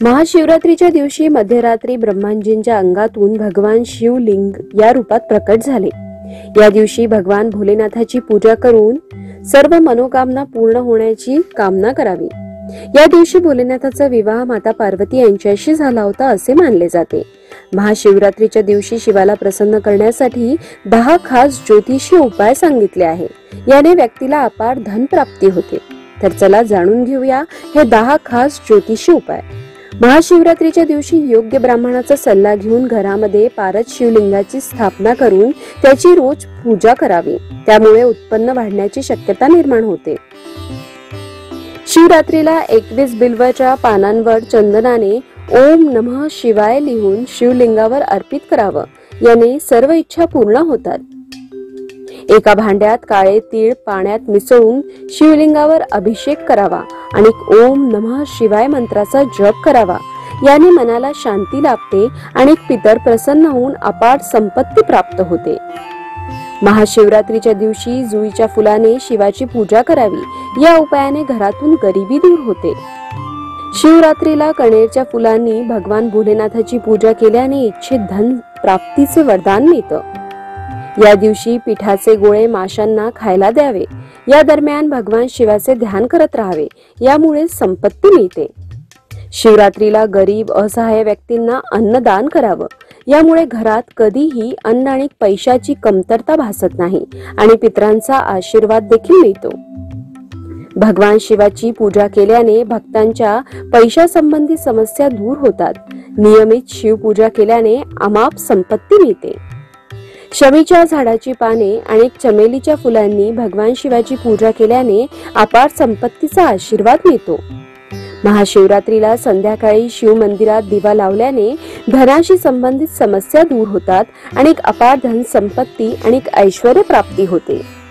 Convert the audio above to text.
महाशिवरात्रीच्या दिवशी मध्यरात्री ब्रह्माजींच्या अंगातून भगवान शिवलिंग या रूपात प्रकट झाले। या दिवशी भगवान भोलेनाथाची पूजा करून सर्व मनोकामना पूर्ण होण्याची कामना करावी। या दिवशी भोलेनाथाचा विवाह माता पार्वती यांच्याशी झाला होता असे मानले जाते। महाशिवरात्रीच्या दिवशी शिवाला प्रसन्न करण्यासाठी 10 खास ज्योतिषी उपाय सांगितले आहे। याने व्यक्तीला अपार धन प्राप्ती होते। तर चला जाणून घेऊया हे 10 खास ज्योतिषी उपाय। महाशिवरात्रीच्या दिवशी योग्य ब्राह्मणाचा सल्ला घेऊन घरामध्ये पारद शिवलिंगाची स्थापना करून त्याची रोज पूजा करावी। त्यामुळे उत्पन्न वाढण्याची शक्यता निर्माण होते। शिवरात्रीला 21 बिल्वाच्या पानांवर चंदनाने ओम नमः शिवाय लिहून शिवलिंगावर अर्पित करावं। याने सर्व इच्छा पूर्ण होतात। एका भांड्यात काळे तीळ पाण्यात मिसळून शिवलिंगावर अभिषेक करावा आणि ओम नमः शिवाय मंत्राचा जप करावा। याने मनाला शांती लाभते आणि पितर प्रसन्न होऊन अपार संपत्ती प्राप्त होते। महाशिवरात्रीच्या दिवशी जुईच्या फुलाने शिवाची पूजा करावी। या उपायाने घरातून गरिबी दूर होते। शिवरात्रीला कणेरच्या फुलांनी भगवान भोलेनाथाची पूजा केल्याने इच्छित धन प्राप्तीचे वरदान मिळतं। या दिवशी पिठाचे गोळे माशांना खायला द्यावे। या दरम्यान भगवान शिवाचे ध्यान करत राहावे। यामुळे संपत्ती मिळते। शिवरात्रीला गरीब असहाय्य व्यक्तींना अन्नदान करावं। यामुळे घरात कधीही अन्न आणि पैशाची कमतरता भासत नाही आणि पितरांचा आशीर्वाद देखील मिळतो। भगवान शिवाची पूजा केल्याने भक्तांच्या पैशासंबंधी समस्या दूर होतात। नियमित शिवपूजा केल्याने अमाप संपत्ती मिळते। शमीच्या झाडाची पाने आणि चमेलीच्या फुलांनी भगवान शिवाची पूजा केल्याने अपार संपत्तीचा आशीर्वाद मिळतो। महाशिवरात्रीला संध्याकाळी शिव मंदिरात दिवा लावल्याने धनाशी संबंधित समस्या दूर होतात आणि अपार धन संपत्ती आणि ऐश्वर्य प्राप्ती होते।